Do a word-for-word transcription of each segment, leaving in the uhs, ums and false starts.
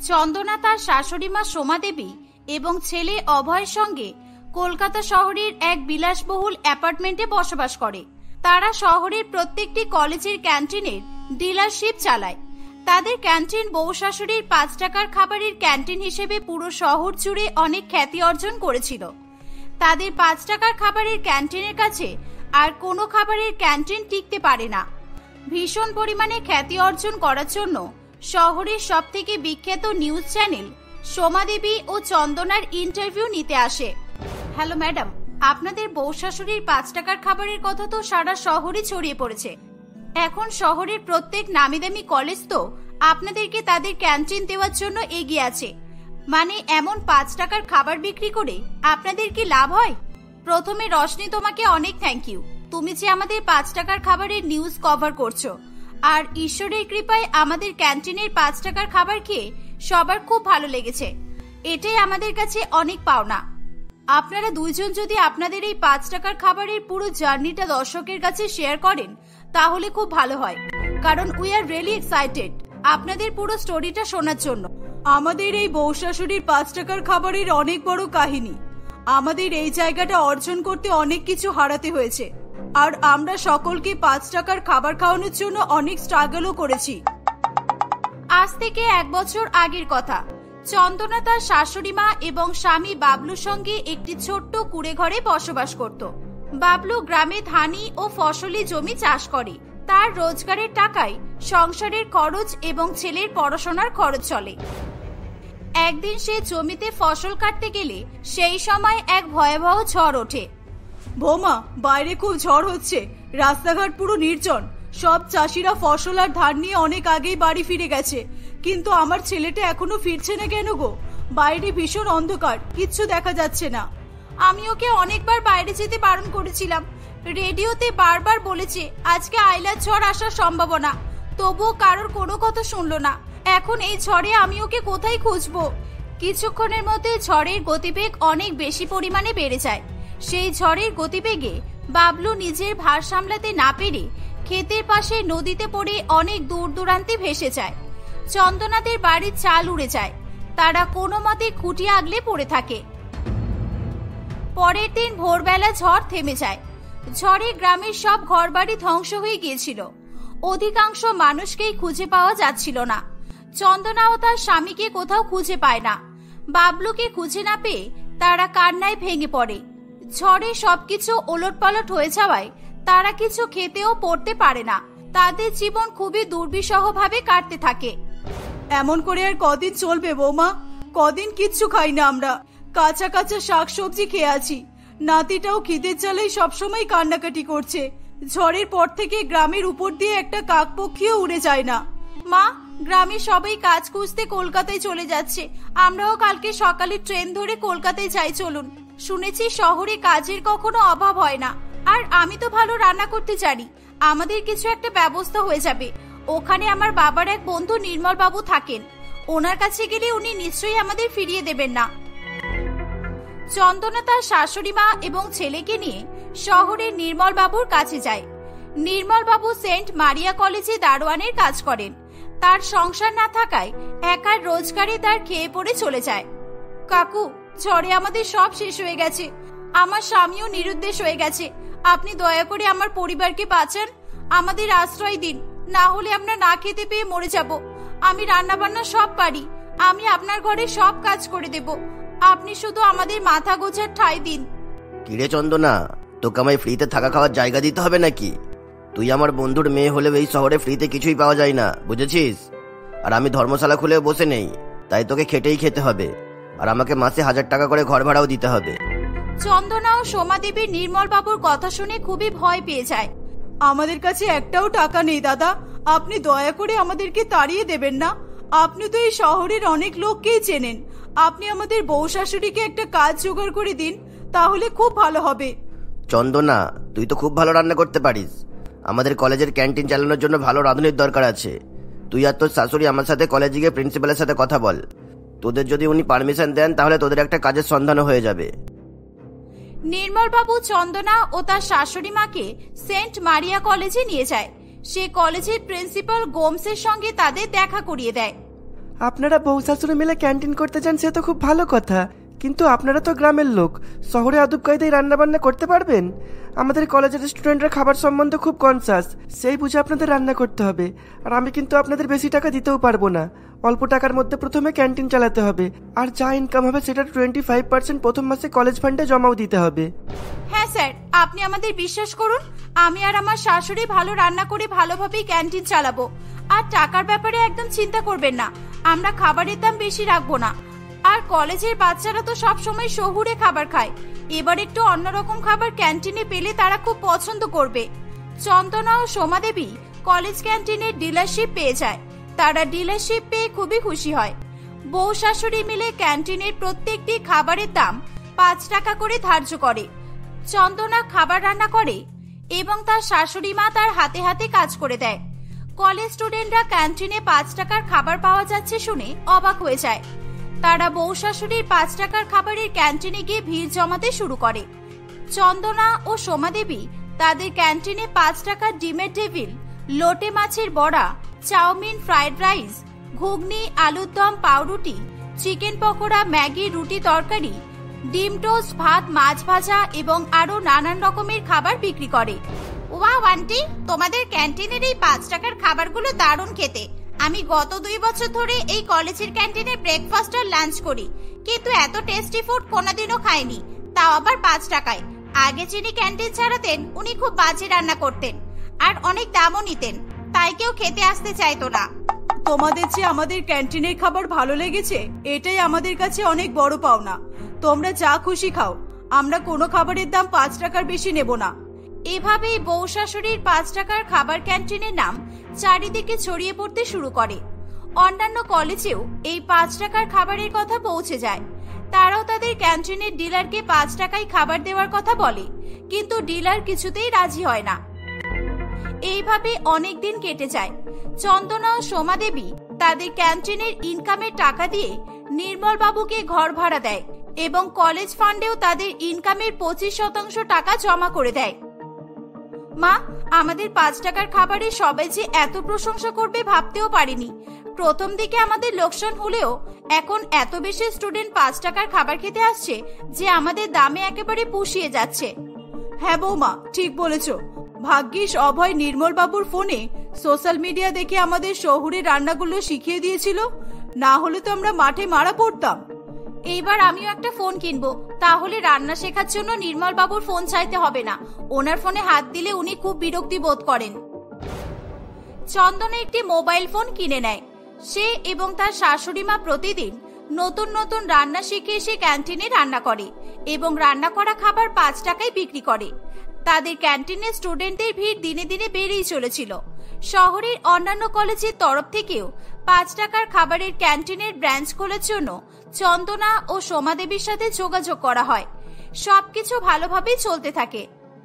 চন্দনা তার শাশুড়ি মা সোমা দেবী এবং ছেলে অভয়ের সঙ্গে কলকাতা শহরের এক বিলাসবহুল অ্যাপার্টমেন্টে বসবাস করে। তারা শহরের প্রত্যেকটি কলেজের ক্যান্টিনের ডিলারশিপ চালায়। তাদের ক্যান্টিন বউ শাশুড়ির পাঁচ টাকার খাবারের ক্যান্টিন হিসেবে পুরো শহর জুড়ে অনেক খ্যাতি অর্জন করেছিল। তাদের পাঁচ টাকার খাবারের ক্যান্টিনের কাছে আর কোনো খাবারের ক্যান্টিন টিকতে পারে না। ভীষণ পরিমাণে খ্যাতি অর্জন করার জন্য শহরের সব থেকে বিখ্যাত নিউজ চ্যানেল সোমা দেবী ও চন্দনার ইন্টারভিউ নিতে আসে। হ্যালো ম্যাডাম, আপনাদের বউ শাশুড়ির পাঁচ টাকার খাবারের কথা তো সারা শহরে ছড়িয়ে পড়েছে। এখন শহরের প্রত্যেক নামি দামি কলেজ তো আপনাদেরকে তাদের ক্যান্টিন দেওয়ার জন্য এগিয়ে আছে। মানে এমন পাঁচ টাকার খাবার বিক্রি করে আপনাদের কি লাভ হয়? প্রথমে রশনি, তোমাকে অনেক থ্যাংক ইউ। তুমি যে আমাদের পাঁচ টাকার খাবারের নিউজ কভার করছো, আর ঈশ্বরের কৃপায় আমাদের ক্যান্টিনের পাঁচ টাকার খাবার খেয়ে সবার খুব ভালো লেগেছে। এটাই আমাদের কাছে অনেক পাওনা। আপনারা দুইজন যদি আপনাদের এই পাঁচ টাকার খাবারের পুরো জার্নিটা দর্শকের কাছে শেয়ার করেন তাহলে খুব ভালো হয়, কারণ উই আর রিয়েলি এক্সাইটেড আপনাদের পুরো স্টোরিটা শোনার জন্য। আমাদের এই বউ শাশুড়ির পাঁচ টাকার খাবারের অনেক বড় কাহিনী। আমাদের এই জায়গাটা অর্জন করতে অনেক কিছু হারাতে হয়েছে, আর আমরা সকলকে পাঁচ টাকার খাবার খাওয়ানোর জন্য অনেক স্ট্রাগলও করেছি। আজ থেকে এক বছর আগের কথা। চন্দনা তার শাশুড়ি মা এবং স্বামী বাবলুর সঙ্গে একটি ছোট্ট কুড়ে ঘরে বসবাস করত। বাবলু গ্রামে ধানি ও ফসলি জমি চাষ করে। তার রোজগারের টাকায় সংসারের খরচ এবং ছেলের পড়াশোনার খরচ চলে। একদিন সে জমিতে ফসল কাটতে গেলে সেই সময় এক ভয়াবহ ঝড় ওঠে। বৌমা, বাইরে খুব ঝড় হচ্ছে, রাস্তাঘাট পুরো নির্জন। সব চাষিরা ফসল আর ধান নিয়ে অনেক আগেই বাড়ি ফিরে গেছে, কিন্তু আমার ছেলেটা এখনো ফিরছে না কেন গো? বাইরে ভীষণ অন্ধকার, কিচ্ছু দেখা যাচ্ছে না। আমি ওকে অনেকবার বাইরে যেতে বারণ করেছিলাম। রেডিওতে বারবার বলেছে আজকে আইলার ঝড় আসার সম্ভাবনা, তবুও কারোর কোনো কথা শুনলো না। এখন এই ঝড়ে আমি ওকে কোথায় খুঁজবো? কিছুক্ষণের মধ্যে ঝড়ের গতিবেগ অনেক বেশি পরিমাণে বেড়ে যায়। সেই ঝড়ের গতিবেগে বাবলু নিজের ভার সামলাতে না পেরে ক্ষেতের পাশে নদীতে পড়ে অনেক দূর দূরান্তে ভেসে যায়। চন্দনাদের বাড়ির চাল উড়ে যায়। তারা কোনো মতে খুঁটি আগলে পড়ে থাকে। পরের দিন ভোরবেলা ঝড় থেমে যায়। ঝড়ে গ্রামের সব ঘরবাড়ি ধ্বংস হয়ে গিয়েছিল। অধিকাংশ মানুষকেই খুঁজে পাওয়া যাচ্ছিল না। চন্দনা ও তার স্বামীকে কোথাও খুঁজে পায় না। বাবলুকে খুঁজে না পেয়ে তারা কান্নায় ভেঙে পড়ে। ঝড়ে সবকিছু ওলটপালট হয়ে যাওয়ায় তারা কিছু খেতেও পড়তে পারে না। তাদের জীবন খুবই দুর্বিষহ ভাবে কাটতে থাকে। এমন করে আর কদিন চলবে বৌমা? কদিন কিচ্ছু খাই না আমরা, কাঁচা কাঁচা শাক সবজি খেয়ে আছি। নাতিটাও খিদের জ্বালাই সবসময় কান্নাকাটি করছে। ঝড়ের পর থেকে গ্রামের উপর দিয়ে একটা কাকপক্ষীও উড়ে যায় না। মা, গ্রামে সবাই কাজ খুঁজতে কলকাতায় চলে যাচ্ছে। আমরাও কালকে সকালে ট্রেন ধরে কলকাতায় যাই, চলুন। শুনেছি শহরে কাজের কখনো অভাব হয় না। আর আমি তো ভালো রান্না করতে জানি, আমাদের কিছু একটা ব্যবস্থা হয়ে যাবে। ওখানে আমার বাবার এক বন্ধু নির্মল বাবু থাকেন, ওনার কাছে গেলে উনি নিশ্চয়ই আমাদের ফিরিয়ে দেবেন না। চন্দনা তার শাশুড়ি মা এবং ছেলেকে নিয়ে শহরের নির্মল বাবুর কাছে যায়। নির্মল বাবু সেন্ট মারিয়া কলেজে দারোয়ানের কাজ করেন। তার সংসার না থাকায় একার রোজগারে তার খেয়ে পড়ে চলে যায়। কাকু, ঝড়ে আমাদের সব শেষ হয়ে গেছে। আমার স্বামীও নিরুদ্দেশ হয়ে গেছে। আপনি দয়া করে আমার পরিবারকে বাঁচান, আমাদের আশ্রয় দিন, না হলে আমরা না খেতে পেয়ে মরে যাব। আমি রান্না বান্না সব পারি, আমি আপনার ঘরে সব কাজ করে দেব। আপনি শুধু আমাদের মাথা গোছার ঠাঁই দিন। কিরে চন্দনা, তোকে আমায় ফ্রিতে থাকা খাওয়ার জায়গা দিতে হবে নাকি? তুই আমার বন্ধুর মেয়ে হলেও এই শহরে ফ্রিতে কিছুই পাওয়া যায় না, বুঝেছিস? আর আমি ধর্মশালা খুলে বসে নেই, তাই তোকে খেটেই খেতে হবে। আর আমাকে মাসে হাজার টাকা করে ঘর ভাড়াও দিতে হবে। চন্দনা ও সোমা দেবী নির্মল বাবুর কথা শুনে খুবই ভয় পেয়ে যায়। আমাদের কাছে একটাও টাকা নেই দাদা, আপনি দয়া করে আমাদেরকে তাড়িয়ে দেবেন না। আপনি তো এই শহরের অনেক লোককেই চেনেন। আপনি আমাদের বউ শাশুড়িকে একটা কাজ জোগাড় করে দিন, তাহলে খুব ভালো হবে। চন্দনা, তুই তো খুব ভালো রান্না করতে পারিস। আমাদের কলেজের ক্যান্টিন চালানোর জন্য ভালো রাঁধুনির দরকার আছে। তুই আর তোর শাশুড়ি আমার সাথে কলেজে গিয়ে প্রিন্সিপালের সাথে কথা বল। তোদের যদি উনি পারমিশন দেন তাহলে তোদের একটা কাজের সন্ধানও হয়ে যাবে। নির্মল বাবু চন্দনা ও তার শাশুড়ি মাকে সেন্ট মারিয়া কলেজে নিয়ে যায়। সে কলেজের প্রিন্সিপাল গোমসের সঙ্গে তাদের দেখা করিয়ে দেয়। আপনারা বউ শাশুড়ি মিলে ক্যান্টিন করতে যান সে তো খুব ভালো কথা, কিন্তু আপনারা তো গ্রামের লোক, শহরে আদব কায়দায় রান্না বান্না করতে পারবেন? আমাদের কলেজের স্টুডেন্টরা খাবার সম্বন্ধে খুব কনসাস, সেই বুঝে আপনাদের রান্না করতে হবে। আর আমি কিন্তু আপনাদের বেশি টাকা দিতেও পারবো না, অল্প টাকার মধ্যে প্রথমে ক্যান্টিন চালাতে হবে, আর যা ইনকাম হবে সেটার টোয়েন্টি ফাইভ পার্সেন্ট প্রথম মাসে কলেজ ফান্ডে জমাও দিতে হবে। হ্যাঁ স্যার, আপনি আমাদের বিশ্বাস করুন, আমি আর আমার শাশুড়ি ভালো রান্না করে ভালোভাবেই ক্যান্টিন চালাবো। আর টাকার ব্যাপারে একদম চিন্তা করবেন না, আমরা খাবারের দাম বেশি রাখবো না। আর কলেজের বাচ্চারা তো সব সময় শহুরে খাবার খায়, এবার একটু অন্যরকম খাবার ক্যান্টিনে পেলে তারা খুব পছন্দ করবে। চন্দনা ও সোমা দেবী কলেজ ক্যান্টিনের ডিলারশিপ পেয়ে যায়, তারা ডিলারশিপ পেয়ে খুবই খুশি হয়। বউ শাশুড়ি মিলে ক্যান্টিনের প্রত্যেকটি খাবারের দাম পাঁচ টাকা করে ধার্য করে। চন্দনা খাবার রান্না করে এবং তার শাশুড়ি মা তার হাতে হাতে কাজ করে দেয়। কলেজ স্টুডেন্টরা ক্যান্টিনে পাঁচ টাকার খাবার পাওয়া যাচ্ছে শুনে অবাক হয়ে যায়। তারা বউ শাশুড়ির পাঁচ টাকার খাবারের ক্যান্টিনে গিয়ে ভিড় জমাতে শুরু করে। চন্দনা ও সোমা দেবী তাদের ক্যান্টিনে পাঁচ টাকার ডিমের টেবিল, লোটে মাছের বড়া, চাউমিন, ফ্রাইড রাইস, ঘুগনি, আলুর দম, পাউরুটি, চিকেন পকোড়া, ম্যাগি, রুটি, তরকারি, ডিম টোস্ট, ভাত, মাছ ভাজা এবং আরো নানান রকমের খাবার বিক্রি করে। ওয়াও আন্টি, তোমাদের ক্যান্টিনের এই পাঁচ টাকার খাবারগুলো দারুণ খেতে। আমি গত দুই বছর ধরে এই কলেজের ক্যান্টিনে ব্রেকফাস্ট আর লাঞ্চ করি, কিন্তু এত টেস্টি ফুড কোনোদিনও খাইনি, তাও আবার পাঁচ টাকায়। আগে যিনি ক্যান্টিন চালাতেন উনি খুব বাজে রান্না করতেন আর অনেক দামও নিতেন, তাই কেউ খেতে আসতে চাইতো না। তোমাদের যে আমাদের ক্যান্টিনের খাবার ভালো লেগেছে, এটাই আমাদের কাছে অনেক বড় পাওনা। তোমরা যা খুশি খাও, আমরা কোনো খাবারের দাম পাঁচ টাকার বেশি নেব না। এভাবেই বউ শাশুড়ির পাঁচ টাকার খাবার ক্যান্টিনের নাম চারিদিকে ছড়িয়ে পড়তে শুরু করে। অন্যান্য কলেজেও এই পাঁচ টাকার খাবারের কথা পৌঁছে যায়। তারাও তাদের ক্যান্টিনের ডিলারকে পাঁচ টাকায় খাবার দেওয়ার কথা বলে, কিন্তু ডিলার কিছুতেই রাজি হয় না। এইভাবে অনেক দিন কেটে যায়। চন্দনা ও সোমা দেবী তাদের ক্যান্টিনের ইনকামের টাকা দিয়ে নির্মল বাবুকে ঘর ভাড়া দেয় এবং কলেজ ফান্ডেও তাদের ইনকামের পঁচিশ শতাংশ টাকা জমা করে দেয়। মা, আমাদের পাঁচ টাকার খাবারে সবাই যে এত প্রশংসা করবে ভাবতেও পারিনি। প্রথম দিকে আমাদের লোকসান হলেও এখন এত বেশি স্টুডেন্ট পাঁচ টাকার খাবার খেতে আসছে যে আমাদের দামে একেবারে পুষিয়ে যাচ্ছে। হ্যাঁ বৌমা, ঠিক বলেছ। ভাগ্যিস অভয় নির্মল বাবুর ফোনে সোশ্যাল মিডিয়া দেখে আমাদের শহুরে রান্নাগুলো শিখিয়ে দিয়েছিল, না হলে তো আমরা মাঠে মারা পড়তাম। এইবার আমিও একটা ফোন কিনবো, তাহলে রান্না শেখার জন্য নির্মল বাবুর ফোন চাইতে হবে না। ওনার ফোনে হাত দিলে উনি খুব বিরক্তি বোধ করেন। চন্দনা একটি মোবাইল ফোন কিনে নেয়। সে এবং তার শাশুড়ি মা প্রতিদিন নতুন নতুন রান্না শিখে এসে ক্যান্টিনে রান্না করে এবং রান্না করা খাবার পাঁচ টাকায় বিক্রি করে। তাদের ক্যান্টিনে স্টুডেন্টদের ভিড় দিনে দিনে বেড়েই চলেছিল। শহরের অন্যান্য কলেজের তরফ থেকেও পাঁচ টাকার খাবারের ক্যান্টিনের ব্রাঞ্চ খোলার জন্য চন্দনা ও সোমা দেবীর সাথে যোগাযোগ করা হয়। সবকিছু ভালোভাবেই চলতে থাকে।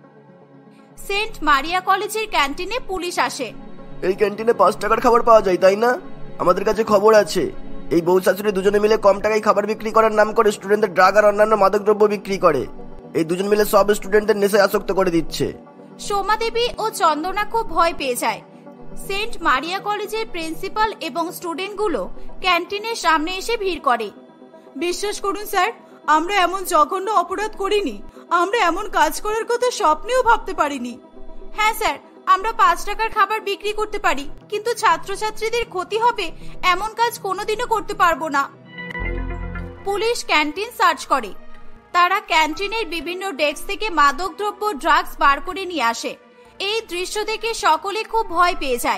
সেন্ট মারিয়া কলেজের ক্যান্টিনে পুলিশ আসে। এই ক্যান্টিনে পাঁচ টাকার খাবার পাওয়া যায় তাই না? আমাদের কাছে খবর আছে এই বউ শাশুড়ি দুজনে মিলে কম টাকায় খাবার বিক্রি করার নাম করে স্টুডেন্টদের ড্রাগ আর অন্যান্য মাদকদ্রব্য বিক্রি করে। এই দুজন মিলে সব স্টুডেন্টদের নেশায় আসক্ত করে দিচ্ছে। সোমা দেবী ও চন্দনা খুব ভয় পেয়ে যায়। সেন্ট মারিয়া কলেজের প্রিন্সিপাল এবং স্টুডেন্টগুলো ক্যান্টিনের সামনে এসে ভিড় করে। বিশ্বাস করুন স্যার, আমরা এমন জঘন্য অপরাধ করিনি। আমরা এমন কাজ করার কথা স্বপ্নেও ভাবতে পারিনি। হ্যাঁ স্যার, আমরা পাঁচ টাকার খাবার বিক্রি করতে পারি, কিন্তু ছাত্রছাত্রীদের ক্ষতি হবে এমন কাজ কোনোদিনও করতে পারবো না। পুলিশ ক্যান্টিন সার্চ করে। তারা ক্যান্টিনের বিভিন্ন ডেস্ক থেকে মাদকদ্রব্য, ড্রাগস বার করে নিয়ে আসে। এই দৃশ্য দেখে সকলে খুব ভয় পেয়ে যায়।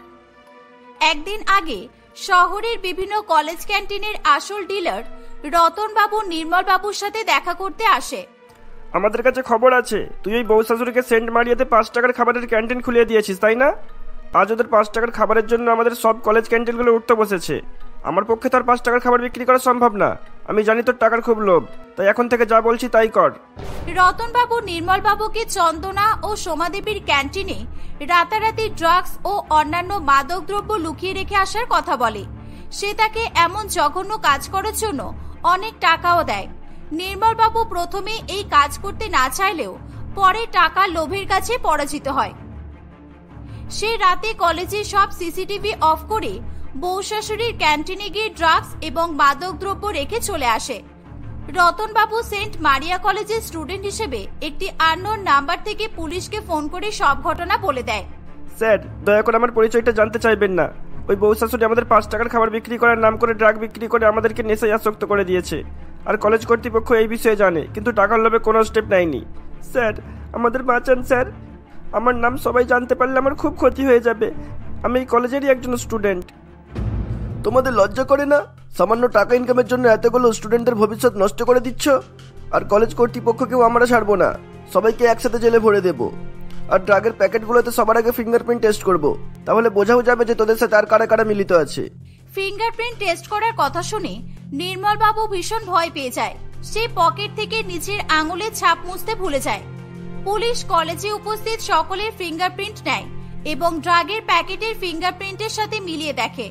একদিন আগে শহরের বিভিন্ন কলেজ ক্যান্টিনের আসল ডিলার রতন বাবু নির্মল বাবুর সাথে দেখা করতে আসে। আমাদের কাছে খবর আছে তুই এই বউ শাশুড়িকে সেন্ট মারিয়াতে পাঁচ টাকার খাবারের ক্যান্টিন খুলিয়ে দিয়েছিস, তাই না? আজ ওদের পাঁচ টাকার খাবারের জন্য আমাদের সব কলেজ ক্যান্টিনগুলো উঠতে বসেছে। আমার পক্ষে তো আর পাঁচ টাকার খাবার বিক্রি করা সম্ভব না। আমি জানি তোর টাকার খুব লোভ, তাই এখন থেকে যা বলছি তাই কর। রতন বাবু নির্মল বাবুকে চন্দনা ও সোমা দেবীর ক্যান্টিনে রাতারাতি ড্রাগস ও অন্যান্য মাদকদ্রব্য লুকিয়ে রেখে আসার কথা বলে। সে তাকে এমন জঘন্য কাজ করার জন্য অনেক টাকাও দেয়। নির্মল বাবু প্রথমে এই কাজ করতে না চাইলেও পরে টাকা লোভের কাছে পরাজিত হয়। সে রাতে কলেজে সব সিসিটিভি অফ করে বউ শাশুড়ির ক্যান্টিনে গিয়ে ড্রাগস এবং মাদক দ্রব্য রেখে চলে আসে। রতনবাবু সেন্ট মারিয়া কলেজের স্টুডেন্ট হিসেবে একটি আননোন নাম্বার থেকে পুলিশকে ফোন করে সব ঘটনা বলে দেয়। স্যার, দয়া করে আমার পরিচয়টা জানতে চাইবেন না। ওই বউ শাশুড়ি আমাদের পাঁচ টাকার খাবার বিক্রি করার নাম করে ড্রাগ বিক্রি করে আমাদেরকে নেশায় আসক্ত করে দিয়েছে। আর কলেজ কর্তৃপক্ষ এই বিষয়ে জানে, কিন্তু টাকার লোভে কোনো স্টেপ নেয়নি। স্যার, আমাদের বাঁচান স্যার। আমার নাম সবাই জানতে পারলে আমার খুব ক্ষতি হয়ে যাবে। আমি এই কলেজেরই একজন স্টুডেন্ট। তোমাদের লজ্জা করে না? সামান্য টাকা ইনকামের জন্য এতগুলো স্টুডেন্টের ভবিষ্যৎ নষ্ট করে দিচ্ছ। আর কলেজ কর্তৃপক্ষকেও আমরা ছাড়বো না, সবাইকে একসাথে জেলে ভরে দেবো। আর ড্রাগের প্যাকেটগুলোতে সবার আগে ফিঙ্গারপ্রিন্ট টেস্ট করব, তাহলে বোঝাও যাবে যে তোদের সাথে আর কারা কারা মিলিত আছে। ফিঙ্গারপ্রিন্ট টেস্ট করার কথা শুনে নির্মল বাবু ভীষণ ভয় পেয়ে যায়। সে পকেট থেকে নিচের আঙুলের ছাপ মুছতে ভুলে যায়। পুলিশ কলেজে উপস্থিত সকলের ফিঙ্গারপ্রিন্ট নেয় এবং ড্রাগের প্যাকেটের ফিঙ্গারপ্রিন্টের সাথে মিলিয়ে দেখে।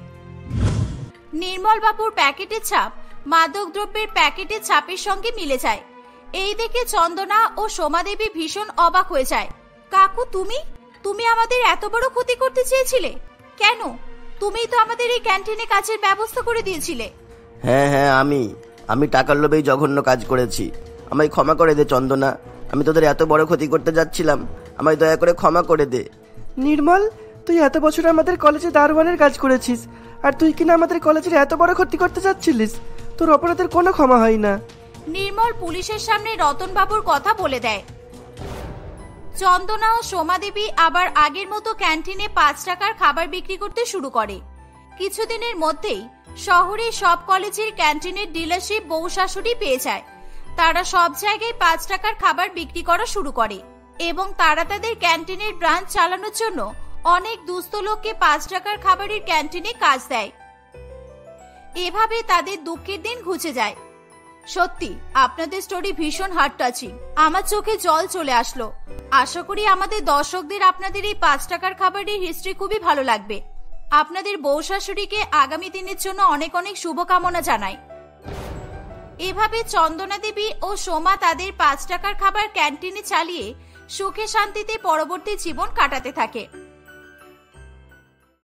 নির্মল বাবুর প্যাকেটের ছাপ মাদক দ্রব্যের প্যাকেটের ছাপের সঙ্গে মিলে যায়। এই দেখে চন্দনা ও সোমাদেবী ভীষণ অবাক হয়ে যায়। কাকু, তুমি তুমি আমাদের এত বড় ক্ষতি করতে চেয়েছিলে কেন? তুমিই তো আমাদের এই ক্যান্টিনে কাজের ব্যবস্থা করে দিয়েছিলে। হ্যাঁ হ্যাঁ আমি আমি টাকার লোভেই জঘন্য কাজ করেছি। আমায় ক্ষমা করে দে চন্দনা, আমি তোদের এত বড় ক্ষতি করতে যাচ্ছিলাম, আমায় দয়া করে ক্ষমা করে দে। নির্মল, তুই এত বছর আমাদের কলেজে দারোয়ানের কাজ করেছিস, আর তুই কিনা আমাদের কলেজের এত বড় ক্ষতি করতে যাচ্ছিলিস? তোর অপরাধের কোনো ক্ষমা হয় না। নির্মল পুলিশের সামনে রতনবাবুর কথা বলে দেয়। চন্দনা ও সোমাদেবী আবার আগের মতো ক্যান্টিনে পাঁচ টাকার খাবার বিক্রি করতে শুরু করে। কিছুদিনের মধ্যেই শহরে সব কলেজের ক্যান্টিনের ডিলারশিপ বউ শাশুড়ি পেয়ে যায়। তারা সব জায়গায় পাঁচ টাকার খাবার বিক্রি করা শুরু করে এবং তারা তাদের ক্যান্টিনের ব্রাঞ্চ চালানোর জন্য অনেক দুস্থ লোককে পাঁচ টাকার খাবারের ক্যান্টিনে কাজ দেয়। এভাবে তাদের দুঃখের দিন ঘুচে যায়। সত্যি আপনাদের স্টোরি ভীষণ হার্ট টাচিং, আমার চোখে জল চলে আসলো। আশা করি আমাদের দর্শকদের আপনাদের এই পাঁচ টাকার খাবারের হিস্ট্রি খুবই ভালো লাগবে। আপনাদের বউ শাশুড়িকে আগামী দিনের জন্য অনেক অনেক শুভকামনা জানাই। এভাবে চন্দনা দেবী ও সোমা তাদের পাঁচ টাকার খাবার ক্যান্টিনে চালিয়ে সুখে শান্তিতে পরবর্তী জীবন কাটাতে থাকে।